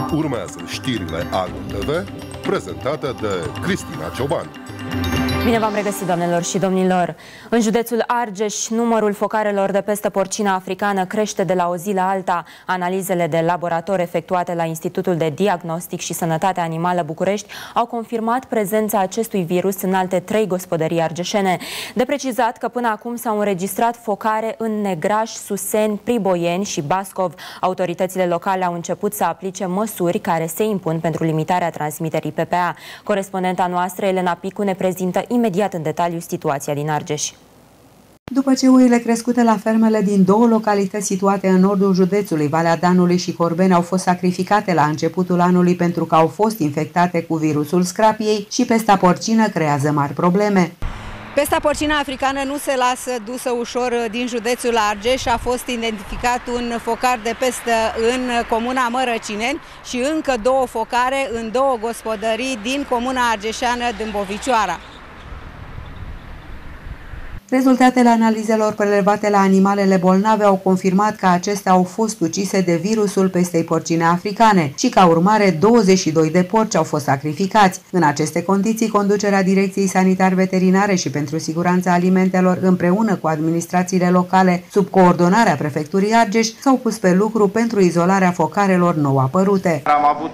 Urmează știrile Agro TV, prezentate de Cristina Cioban. Bine v-am regăsit, doamnelor și domnilor! În județul Argeș, numărul focarelor de pestă porcină africană crește de la o zi la alta. Analizele de laborator efectuate la Institutul de Diagnostic și Sănătate Animală București au confirmat prezența acestui virus în alte 3 gospodării argeșene. De precizat că până acum s-au înregistrat focare în Negraș, Suseni, Priboieni și Bascov. Autoritățile locale au început să aplice măsuri care se impun pentru limitarea transmiterii PPA. Corespondenta noastră, Elena Picu, ne prezintă imediat în detaliu situația din Argeș. După ce oile crescute la fermele din 2 localități situate în nordul județului, Valea Danului și Corbeni, au fost sacrificate la începutul anului pentru că au fost infectate cu virusul scrapiei și pesta porcină creează mari probleme. Pesta porcină africană nu se lasă dusă ușor din județul Argeș. A fost identificat un focar de pestă în comuna Mărăcineni și încă 2 focare în 2 gospodării din comuna argeșeană Dâmbovicioara. Rezultatele analizelor prelevate la animalele bolnave au confirmat că acestea au fost ucise de virusul pestei porcine africane și ca urmare 22 de porci au fost sacrificați. În aceste condiții, conducerea Direcției Sanitar-Veterinare și pentru Siguranța Alimentelor împreună cu administrațiile locale sub coordonarea Prefecturii Argeș s-au pus pe lucru pentru izolarea focarelor nou apărute. Am avut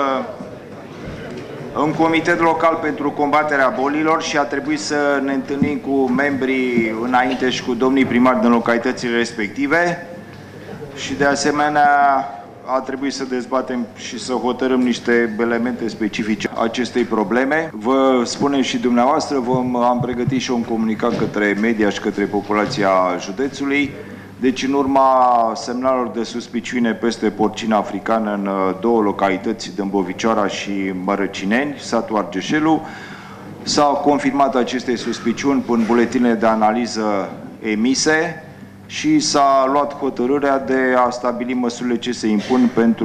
un comitet local pentru combaterea bolilor și a trebuit să ne întâlnim cu membrii înainte și cu domnii primari din localitățile respective și de asemenea a trebuit să dezbatem și să hotărâm niște elemente specifice acestei probleme. Vă spunem și dumneavoastră, am pregătit și un comunicat către media și către populația județului. Deci, în urma semnalelor de suspiciune peste porcină africană în 2 localități, Dâmbovicioara și Mărăcineni, satul Argeșelu, s-au confirmat aceste suspiciuni în buletinele de analiză emise și s-a luat hotărârea de a stabili măsurile ce se impun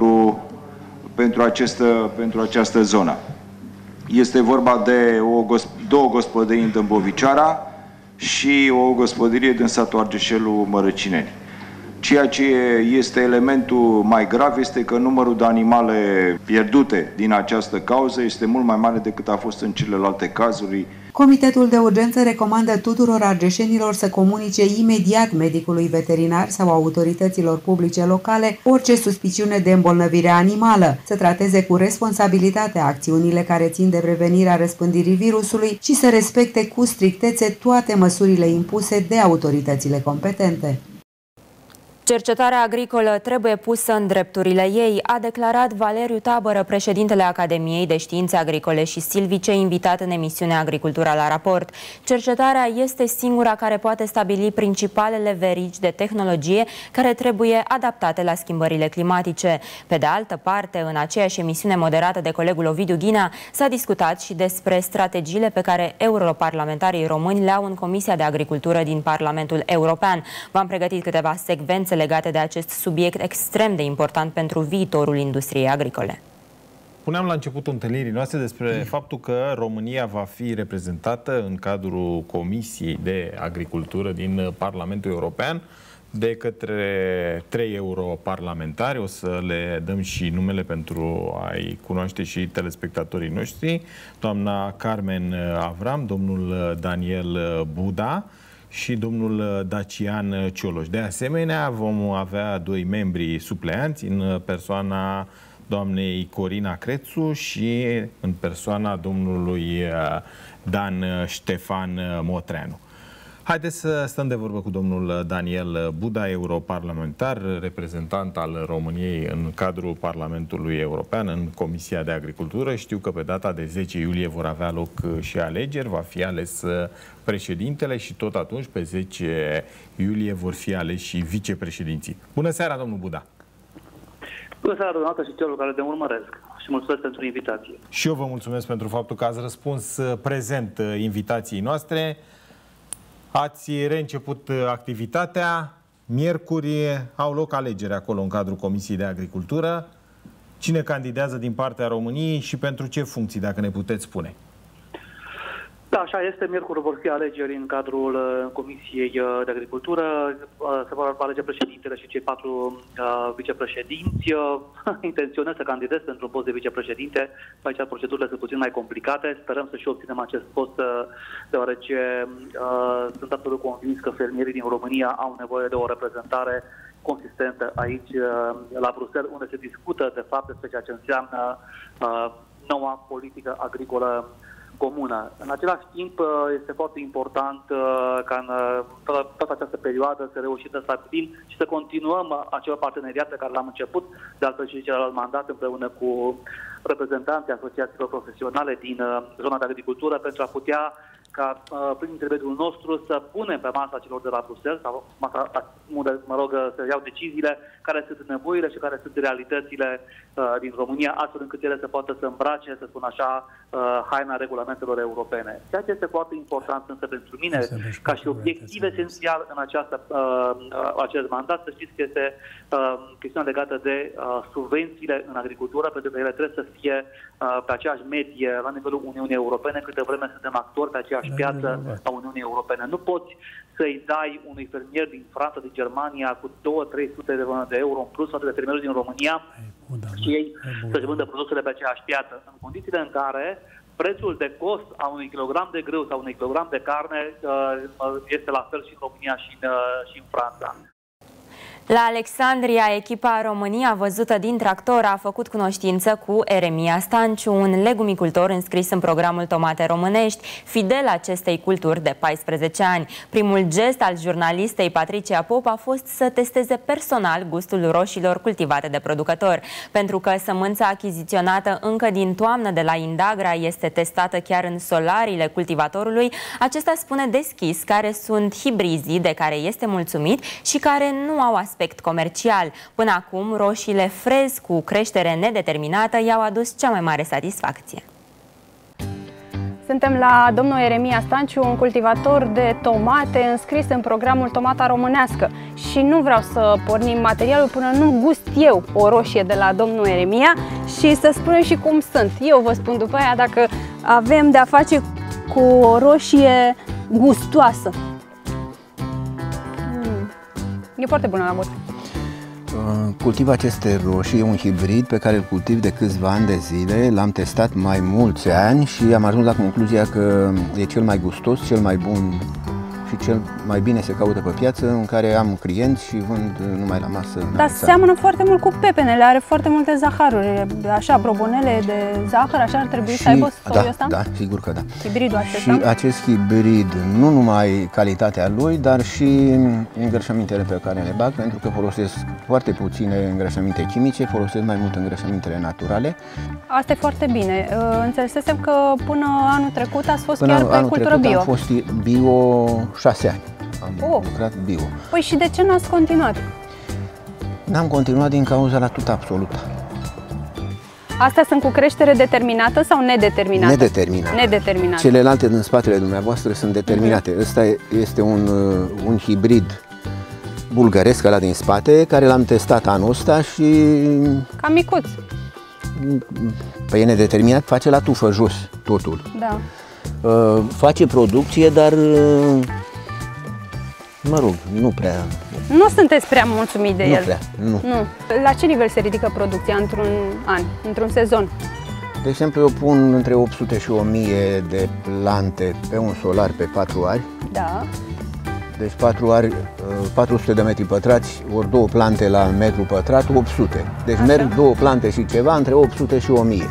pentru această zonă. Este vorba de 2 gospodării în Dâmbovicioara și o gospodărie din satul Argeșelu Mărăcineni. Ceea ce este elementul mai grav este că numărul de animale pierdute din această cauză este mult mai mare decât a fost în celelalte cazuri. Comitetul de urgență recomandă tuturor argeșenilor să comunice imediat medicului veterinar sau autorităților publice locale orice suspiciune de îmbolnăvire animală, să trateze cu responsabilitate acțiunile care țin de prevenirea răspândirii virusului și să respecte cu strictețe toate măsurile impuse de autoritățile competente. Cercetarea agricolă trebuie pusă în drepturile ei, a declarat Valeriu Tabără, președintele Academiei de Științe Agricole și Silvice, invitat în emisiunea Agricultura la raport. Cercetarea este singura care poate stabili principalele verigi de tehnologie care trebuie adaptate la schimbările climatice. Pe de altă parte, în aceeași emisiune moderată de colegul Ovidiu Ghinea, s-a discutat și despre strategiile pe care europarlamentarii români le au în Comisia de Agricultură din Parlamentul European. V-am pregătit câteva secvențe legate de acest subiect extrem de important pentru viitorul industriei agricole. Spuneam la începutul întâlnirii noastre despre faptul că România va fi reprezentată în cadrul Comisiei de Agricultură din Parlamentul European de către 3 europarlamentari. O să le dăm și numele pentru a-i cunoaște și telespectatorii noștri. Doamna Carmen Avram, domnul Daniel Buda și domnul Dacian Cioloș. De asemenea, vom avea 2 membri supleanți în persoana doamnei Corina Crețu și în persoana domnului Dan Ștefan Motreanu. Haideți să stăm de vorbă cu domnul Daniel Buda, europarlamentar, reprezentant al României în cadrul Parlamentului European, în Comisia de Agricultură. Știu că pe data de 10 iulie vor avea loc și alegeri, va fi ales președintele și tot atunci, pe 10 iulie, vor fi aleși și vicepreședinții. Bună seara, domnul Buda! Bună seara, dumneavoastră și celor care ne urmăresc și mulțumesc pentru invitație. Și eu vă mulțumesc pentru faptul că ați răspuns prezent invitației noastre. Ați reînceput activitatea, miercuri au loc alegeri acolo în cadrul Comisiei de Agricultură. Cine candidează din partea României și pentru ce funcții, dacă ne puteți spune? Da, așa este. Miercuri vor fi alegeri în cadrul Comisiei de Agricultură. Se vor alege președintele și cei 4 vicepreședinți. Intenționez să candidez pentru un post de vicepreședinte. Aici procedurile sunt puțin mai complicate. Sperăm să și obținem acest post, deoarece sunt absolut convins că fermierii din România au nevoie de o reprezentare consistentă aici la Bruxelles, unde se discută de fapt despre ceea ce înseamnă noua politică agricolă comună. În același timp, este foarte important ca în toată această perioadă să reușim să stabilim și să continuăm acel parteneriat pe care l-am început, de altfel și celălalt mandat, împreună cu reprezentanții asociațiilor profesionale din zona de agricultură, pentru a putea ca prin intermediul nostru să punem pe masa celor de la Bruxelles, sau masa unde, să iau deciziile, care sunt nevoile și care sunt realitățile din România, astfel încât ele să poată să îmbrace, să spun așa, haina regulamentelor europene. Ceea ce este foarte important însă pentru mine, ca și obiectiv esențial în acest mandat, să știți că este chestiunea legată de subvențiile în agricultură, pentru că ele trebuie să fie pe aceeași medie la nivelul Uniunii Europene, câte vreme suntem actori pe aceeași piață a Uniunii Europene. Nu poți să-i dai unui fermier din Franța, din Germania, cu 200-300 de euro în plus față de fermierul din România și ei să-și vândă produsele pe aceeași piață, în condițiile în care prețul de cost a unui kilogram de grâu sau unui kilogram de carne este la fel și în România și în Franța. La Alexandria, echipa România văzută din tractor a făcut cunoștință cu Eremia Stanciu, un legumicultor înscris în programul Tomate Românești, fidel acestei culturi de 14 ani. Primul gest al jurnalistei Patricia Pop a fost să testeze personal gustul roșiilor cultivate de producător. Pentru că sămânța achiziționată încă din toamnă de la Indagra este testată chiar în solariile cultivatorului, acesta spune deschis care sunt hibrizii de care este mulțumit și care nu au aspect comercial. Până acum, roșiile frez cu creștere nedeterminată i-au adus cea mai mare satisfacție. Suntem la domnul Eremia Stanciu, un cultivator de tomate înscris în programul Tomata Românească. Și nu vreau să pornim materialul până nu gust eu o roșie de la domnul Eremia și să spunem și cum sunt. Eu vă spun după aia dacă avem de-a face cu o roșie gustoasă. E foarte bună la gust. Cultiv aceste roșii, un hibrid pe care îl cultiv de câțiva ani de zile. L-am testat mai mulți ani și am ajuns la concluzia că e cel mai gustos, cel mai bun și cel mai bine se caută pe piață, în care am clienți și vând numai la masă. Dar seamănă foarte mult cu pepenele, are foarte multe zaharuri, așa, brobonele de zahăr, așa ar trebui să aibă soiul ăsta? Da, sigur că da. Hibridul acesta? Și acest hibrid, nu numai calitatea lui, dar și îngrășămintele pe care le bag, pentru că folosesc foarte puține îngrășăminte chimice, folosesc mai mult îngrășămintele naturale. Asta e foarte bine. Înțelesem că până anul trecut ați fost chiar pe cultură bio. Am fost bio 6 ani. Am lucrat bio. Păi și de ce n-ați continuat? N-am continuat din cauza la tot absolută. Astea sunt cu creștere determinată sau nedeterminată? Nedeterminată. Nedeterminată. Celelalte din spatele dumneavoastră sunt determinate. Ăsta este un hibrid bulgăresc, ăla din spate, care l-am testat anul ăsta și... Cam micuț. Păi e nedeterminat, face la tufă jos totul. Da. Face producție, dar mă rog, nu prea. Nu sunteți prea mulțumit de el? Prea, nu. La ce nivel se ridică producția într-un an, într-un sezon? De exemplu, eu pun între 800 și 1000 de plante pe un solar pe 4 ari. Da. Deci 400 de metri pătrați, ori 2 plante la metru pătrat, 800. Deci așa. Merg 2 plante și ceva între 800 și 1000.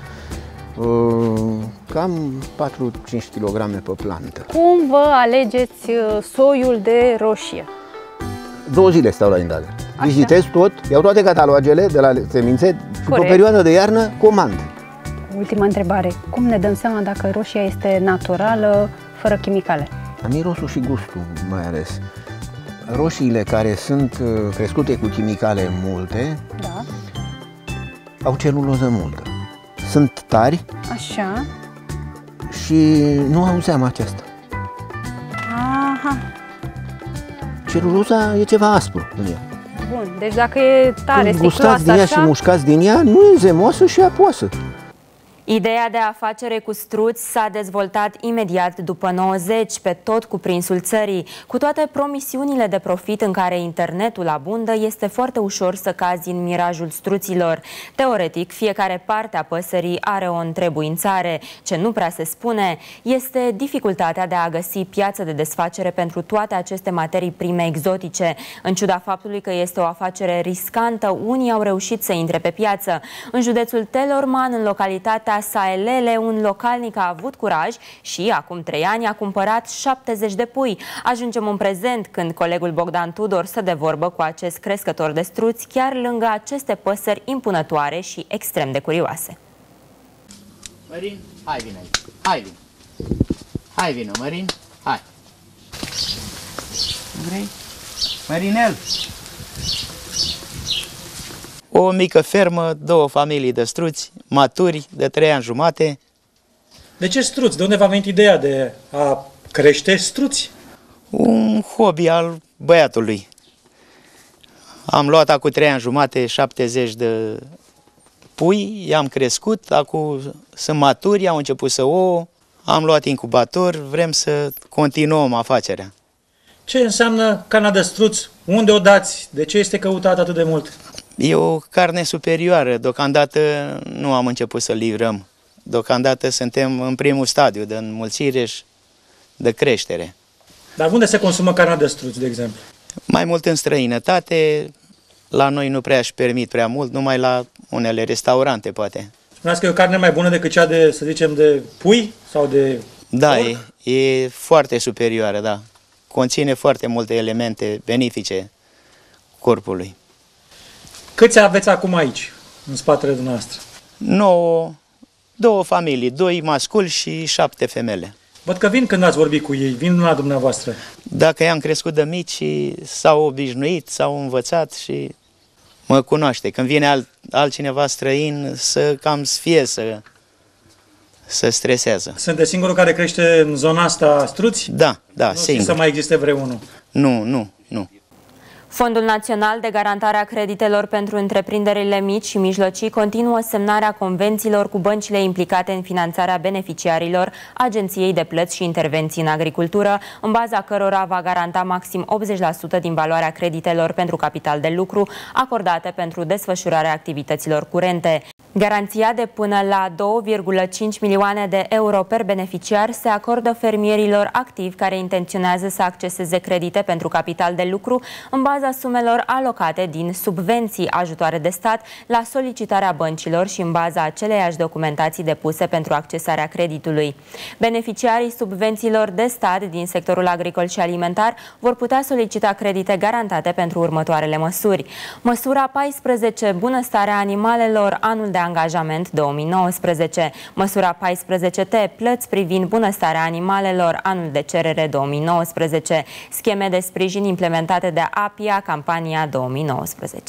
Cam 4-5 kg pe plantă. Cum vă alegeți soiul de roșie? 2 zile stau la Indagra. Vizitez tot, iau toate catalogele de la semințe și pe o perioadă de iarnă comand. Ultima întrebare. Cum ne dăm seama dacă roșia este naturală, fără chimicale? Mirosul și gustul, mai ales. Roșiile care sunt crescute cu chimicale multe, da, au celuloză multă. Sunt tari. Așa. Și nu auzeam aceasta. Aha. Celuloza e ceva aspru în ea. Bun, deci dacă e tare, când gustați din ea așa... și mușcați din ea, nu e zemoasă și apoasă. Ideea de afacere cu struți s-a dezvoltat imediat după 90 pe tot cuprinsul țării. Cu toate promisiunile de profit în care internetul abundă, este foarte ușor să cazi în mirajul struților. Teoretic, fiecare parte a păsării are o întrebuințare. Ce nu prea se spune este dificultatea de a găsi piață de desfacere pentru toate aceste materii prime exotice. În ciuda faptului că este o afacere riscantă, unii au reușit să intre pe piață. În județul Telorman, în localitatea Saelele, un localnic a avut curaj și acum 3 ani a cumpărat 70 de pui. Ajungem în prezent când colegul Bogdan Tudor stă de vorbă cu acest crescător de struți chiar lângă aceste păsări impunătoare și extrem de curioase. Mărin, hai vină aici. Hai vină. Hai vină, Mărin. Hai. Vrei? Mărinel. O mică fermă, 2 familii de struți, maturi, de 3 ani jumate. De ce struți? De unde v-a venit ideea de a crește struți? Un hobby al băiatului. Am luat acum 3 ani jumate 70 de pui, i-am crescut, acum sunt maturi, au început să ouă, am luat incubator, vrem să continuăm afacerea. Ce înseamnă carnea de struț? Unde o dați? De ce este căutată atât de mult? E o carne superioară, deocamdată nu am început să livrăm. Deocamdată suntem în primul stadiu de înmulțire și de creștere. Dar unde se consumă carnea de struț, de exemplu? Mai mult în străinătate, la noi nu prea își permit prea mult, numai la unele restaurante, poate. Spuneați că e o carne mai bună decât cea de, să zicem, de pui sau de Da, porc? e foarte superioară, da. Conține foarte multe elemente benefice corpului. Câți aveți acum aici, în spatele dumneavoastră? 2 familii, 2 masculi și 7 femele. Văd că vin când ați vorbit cu ei, vin la dumneavoastră. Dacă i-am crescut de mici, s-au obișnuit, s-au învățat și mă cunoaște. Când vine altcineva străin, să cam sfie, să stresează. Sunteți singurul care crește în zona asta struți? Da, Nu singur. să mai existe vreunul. Nu. Fondul Național de Garantare a Creditelor pentru Întreprinderile Mici și Mijlocii continuă semnarea convențiilor cu băncile implicate în finanțarea beneficiarilor Agenției de Plăți și Intervenții în Agricultură, în baza cărora va garanta maxim 80% din valoarea creditelor pentru capital de lucru acordate pentru desfășurarea activităților curente. Garanția de până la 2,5 milioane de euro per beneficiar se acordă fermierilor activi care intenționează să acceseze credite pentru capital de lucru în baza sumelor alocate din subvenții, ajutoare de stat, la solicitarea băncilor și în baza aceleiași documentații depuse pentru accesarea creditului. Beneficiarii subvențiilor de stat din sectorul agricol și alimentar vor putea solicita credite garantate pentru următoarele măsuri. Măsura 14, bunăstarea animalelor, anul de angajament 2019. Măsura 14T, plăți privind bunăstarea animalelor, anul de cerere 2019. Scheme de sprijin implementate de APIA, campania 2019.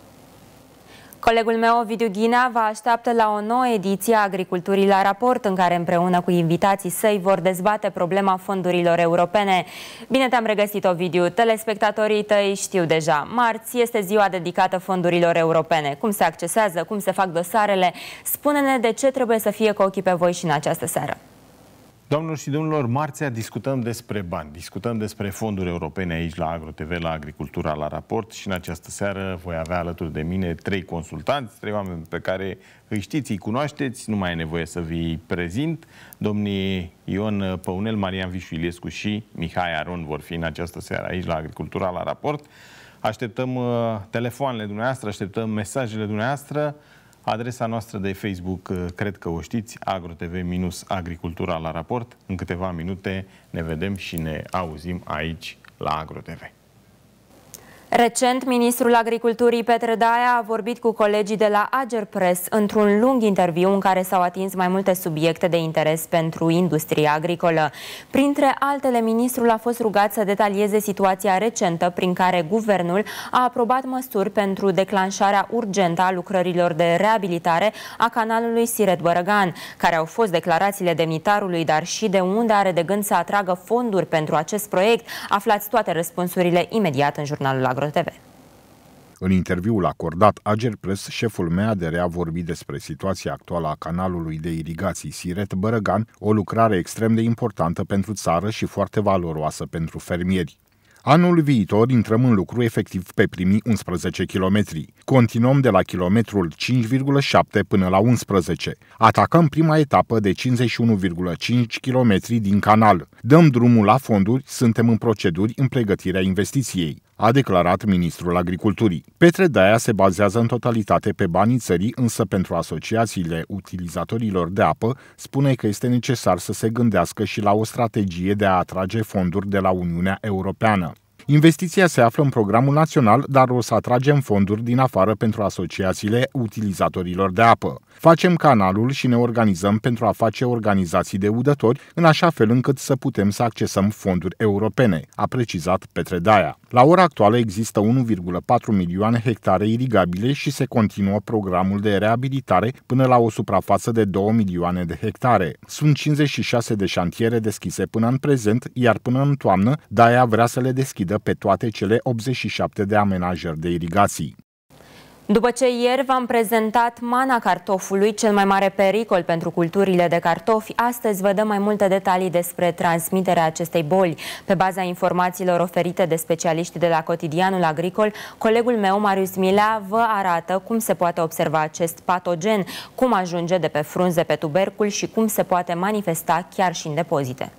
Colegul meu, Ovidiu Ghinea, vă așteaptă la o nouă ediție a Agriculturii la raport, în care împreună cu invitații săi vor dezbate problema fondurilor europene. Bine te-am regăsit, Ovidiu. Telespectatorii tăi știu deja. Marți este ziua dedicată fondurilor europene. Cum se accesează, cum se fac dosarele? Spune-ne de ce trebuie să fie cu ochii pe voi și în această seară. Doamnelor și domnilor, marțea discutăm despre bani, discutăm despre fonduri europene aici la AgroTV, la Agricultura la raport, și în această seară voi avea alături de mine 3 consultanți, 3 oameni pe care îi știți, îi cunoașteți, nu mai e nevoie să vi prezint. Domnii Ion Păunel, Marian Vișu Iliescu și Mihai Aron vor fi în această seară aici la Agricultura la raport. Așteptăm telefoanele dumneavoastră, așteptăm mesajele dumneavoastră. Adresa noastră de Facebook, cred că o știți, AgroTV-Agricultura la raport. În câteva minute ne vedem și ne auzim aici la AgroTV. Recent, ministrul Agriculturii Petre Daia a vorbit cu colegii de la Agerpres într-un lung interviu în care s-au atins mai multe subiecte de interes pentru industria agricolă. Printre altele, ministrul a fost rugat să detalieze situația recentă prin care guvernul a aprobat măsuri pentru declanșarea urgentă a lucrărilor de reabilitare a canalului Siret-Bărăgan, care au fost declarațiile demnitarului, dar și de unde are de gând să atragă fonduri pentru acest proiect. Aflați toate răspunsurile imediat în jurnalul AgroTV. În interviul acordat Agerpress, șeful MADR a vorbit despre situația actuală a canalului de irigații Siret-Bărăgan, o lucrare extrem de importantă pentru țară și foarte valoroasă pentru fermieri. Anul viitor intrăm în lucru efectiv pe primii 11 kilometri. Continuăm de la kilometrul 5,7 până la 11. Atacăm prima etapă de 51,5 km din canal. Dăm drumul la fonduri, suntem în proceduri în pregătirea investiției, a declarat ministrul Agriculturii. Petre Daia se bazează în totalitate pe banii țării, însă pentru asociațiile utilizatorilor de apă spune că este necesar să se gândească și la o strategie de a atrage fonduri de la Uniunea Europeană. Investiția se află în programul național, dar o să atragem fonduri din afară pentru asociațiile utilizatorilor de apă. Facem canalul și ne organizăm pentru a face organizații de udători, în așa fel încât să putem să accesăm fonduri europene, a precizat Petre Daia. La ora actuală există 1,4 milioane hectare irigabile și se continuă programul de reabilitare până la o suprafață de 2 milioane de hectare. Sunt 56 de șantiere deschise până în prezent, iar până în toamnă, Daia vrea să le deschidă pe toate cele 87 de amenajări de irigații. După ce ieri v-am prezentat mana cartofului, cel mai mare pericol pentru culturile de cartofi, astăzi vă dăm mai multe detalii despre transmiterea acestei boli. Pe baza informațiilor oferite de specialiștii de la Cotidianul Agricol, colegul meu, Marius Milea, vă arată cum se poate observa acest patogen, cum ajunge de pe frunze pe tubercul și cum se poate manifesta chiar și în depozite.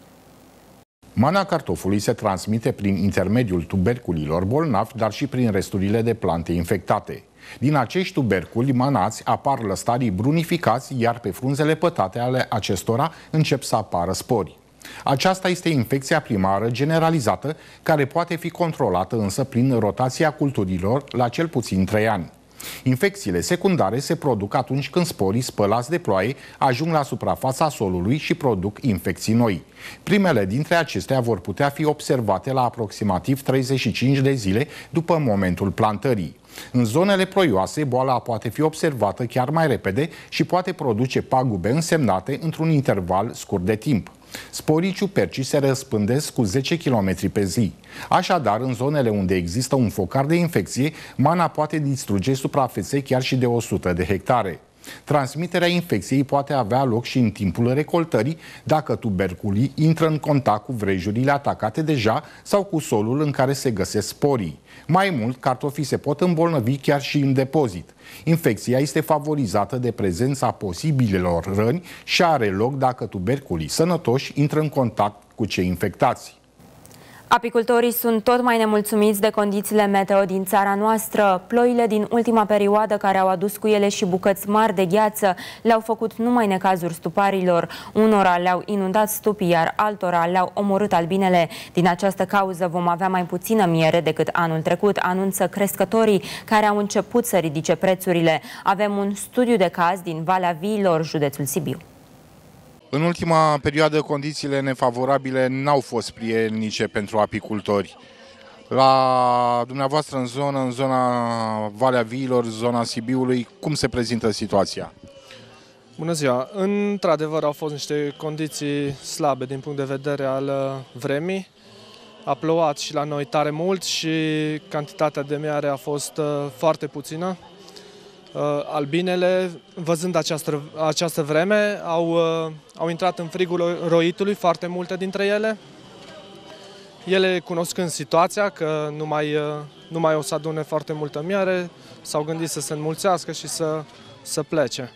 Mana cartofului se transmite prin intermediul tuberculilor bolnavi, dar și prin resturile de plante infectate. Din acești tuberculi manați apar lăstarii brunificați, iar pe frunzele pătate ale acestora încep să apară spori. Aceasta este infecția primară generalizată, care poate fi controlată însă prin rotația culturilor la cel puțin 3 ani. Infecțiile secundare se produc atunci când sporii spălați de ploaie ajung la suprafața solului și produc infecții noi. Primele dintre acestea vor putea fi observate la aproximativ 35 de zile după momentul plantării. În zonele ploioase, boala poate fi observată chiar mai repede și poate produce pagube însemnate într-un interval scurt de timp. Sporii ciupercii se răspândesc cu 10 km pe zi. Așadar, în zonele unde există un focar de infecție, mana poate distruge suprafețe chiar și de 100 de hectare. Transmiterea infecției poate avea loc și în timpul recoltării, dacă tuberculii intră în contact cu vrejurile atacate deja sau cu solul în care se găsesc sporii. Mai mult, cartofii se pot îmbolnăvi chiar și în depozit. Infecția este favorizată de prezența posibilelor răni și are loc dacă tuberculii sănătoși intră în contact cu cei infectați. Apicultorii sunt tot mai nemulțumiți de condițiile meteo din țara noastră. Ploile din ultima perioadă, care au adus cu ele și bucăți mari de gheață, le-au făcut numai necazuri stuparilor. Unora le-au inundat stupii, iar altora le-au omorât albinele. Din această cauză vom avea mai puțină miere decât anul trecut, anunță crescătorii, care au început să ridice prețurile. Avem un studiu de caz din Valea Viilor, județul Sibiu. În ultima perioadă, condițiile nefavorabile n-au fost prielnice pentru apicultori. La dumneavoastră în zona Valea Viilor, zona Sibiului, cum se prezintă situația? Bună ziua! Într-adevăr au fost niște condiții slabe din punct de vedere al vremii. A plouat și la noi tare mult și cantitatea de miere a fost foarte puțină. Albinele, văzând această vreme, au intrat în frigul roitului, foarte multe dintre ele. Ele, cunoscând situația că nu mai o să adune foarte multă miere, s-au gândit să se înmulțească și să plece.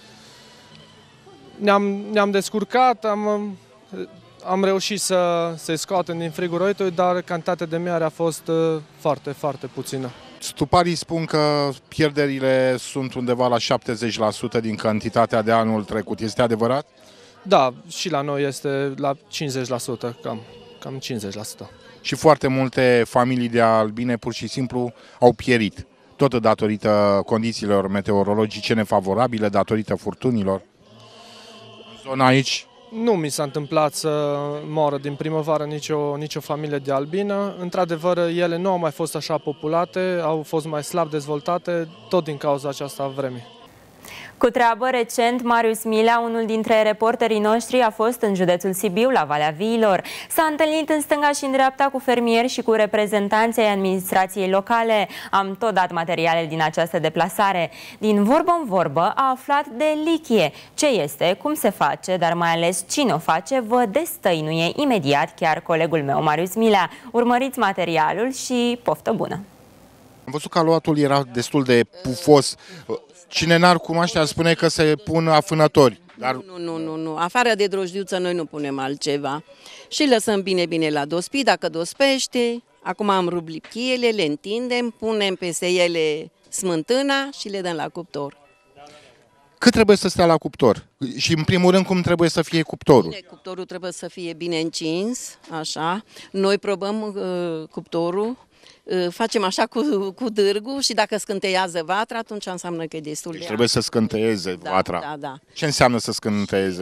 Ne-am descurcat, am reușit să-i scoatem din frigul roitului, dar cantitatea de miere a fost foarte, foarte puțină. Stuparii spun că pierderile sunt undeva la 70% din cantitatea de anul trecut. Este adevărat? Da, și la noi este la 50%, cam 50%. Și foarte multe familii de albine pur și simplu au pierit, tot datorită condițiilor meteorologice nefavorabile, datorită furtunilor. În zona aici? Nu mi s-a întâmplat să moară din primăvară nicio familie de albină. Într-adevăr, ele nu au mai fost așa populate, au fost mai slab dezvoltate, tot din cauza aceasta a vremii. Cu treabă, recent, Marius Milea, unul dintre reporterii noștri, a fost în județul Sibiu, la Valea Viilor. S-a întâlnit în stânga și în dreapta cu fermieri și cu reprezentanții ai administrației locale. Am tot dat materiale din această deplasare. Din vorbă în vorbă a aflat de lichie. Ce este, cum se face, dar mai ales cine o face, vă destăinuie imediat chiar colegul meu, Marius Milea. Urmăriți materialul și poftă bună! Am văzut că aluatul era destul de pufos. Cine n-ar cunoaște ar spune că se pun afânători. Dar... Nu. Afară de drojdiuță noi nu punem altceva. Și lăsăm bine la dospi, dacă dospește. Acum am rupt lichiele, le întindem, punem peste ele smântâna și le dăm la cuptor. Cât trebuie să stea la cuptor? Și în primul rând cum trebuie să fie cuptorul? Bine, cuptorul trebuie să fie bine încins, așa. Noi probăm cuptorul. Facem așa cu dârgul și dacă scânteiază vatra, atunci înseamnă că e destul de trebuie să scânteieze vatra. Da. Ce înseamnă să scânteieze?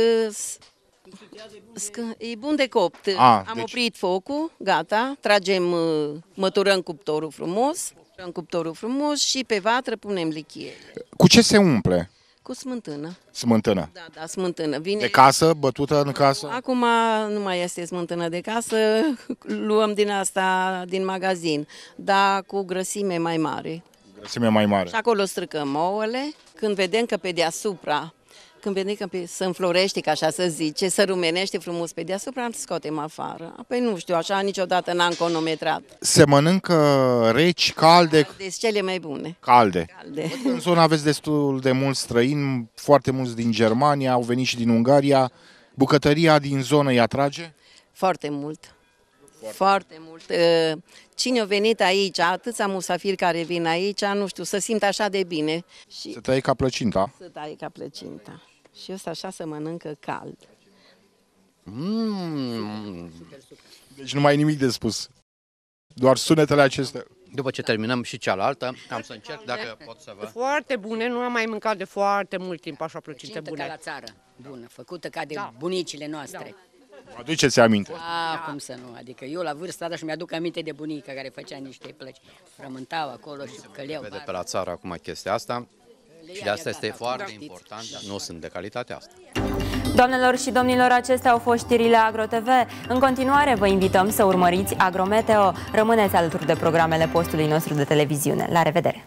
E bun de copt. Am oprit focul, gata, tragem, măturăm cuptorul frumos, și pe vatră punem lichie. Cu ce se umple? Cu smântână. Smântână? Da, smântână. Vine... De casă, bătută în casă? Acum nu mai este smântână de casă, luăm din asta, din magazin, dar cu grăsime mai mare. Grăsime mai mare. Și acolo stricăm ouăle, când vedem că pe deasupra, se înflorește, ca așa să zice, se rumenește frumos pe deasupra, îl scoatem afară. Apoi nu știu, așa niciodată n-am cronometrat. Se mănâncă reci, calde? Deci cele mai bune. Calde. În zona aveți destul de mulți străini, foarte mulți din Germania, au venit și din Ungaria. Bucătăria din zonă îi atrage? Foarte mult. Foarte mult. Cine a venit aici, atâția musafiri care vin aici, nu știu, să simt așa de bine. Se taie ca plăcinta? Se taie ca plăcinta. Și ăsta așa se mănâncă cald. Deci nu mai e nimic de spus. Doar sunetele acestea. După ce terminăm și cealaltă, am să încerc dacă pot să vă... Foarte bune, nu am mai mâncat de foarte mult timp așa plăcinte bune. Ca la țară, bună, făcută ca de bunicile noastre. Aduceți aminte. Cum să nu, adică eu la vârsta asta și mi-aduc aminte de bunica care făcea niște plăci. Frământau acolo și căleau. Vede pe la țară acum chestia asta și de asta este foarte important, nu sunt de calitatea asta. Doamnelor și domnilor, acestea au fost știrile AgroTV. În continuare vă invităm să urmăriți Agrometeo. Rămâneți alături de programele postului nostru de televiziune. La revedere!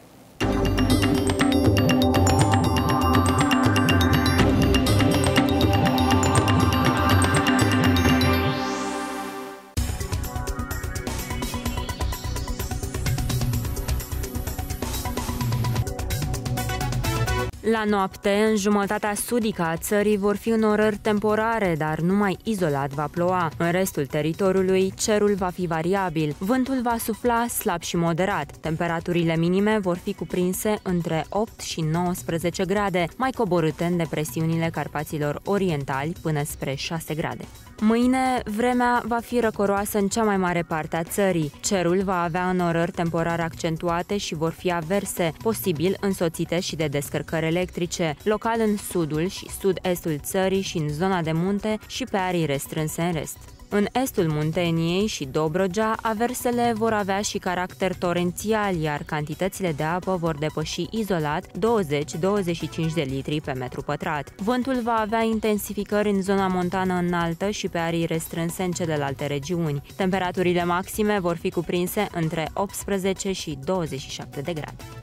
La noapte, în jumătatea sudică a țării vor fi înnorări temporare, dar numai izolat va ploua. În restul teritoriului, cerul va fi variabil. Vântul va sufla slab și moderat. Temperaturile minime vor fi cuprinse între 8 și 19 grade, mai coborâte în depresiunile Carpaților Orientali până spre 6 grade. Mâine, vremea va fi răcoroasă în cea mai mare parte a țării. Cerul va avea înnorări temporare accentuate și vor fi averse, posibil însoțite și de descărcări electrice, local în sudul și sud-estul țării și în zona de munte și pe arii restrânse în rest. În estul Munteniei și Dobrogea, aversele vor avea și caracter torențial, iar cantitățile de apă vor depăși izolat 20-25 de litri pe metru pătrat. Vântul va avea intensificări în zona montană înaltă și pe arii restrânse în celelalte regiuni. Temperaturile maxime vor fi cuprinse între 18 și 27 de grade.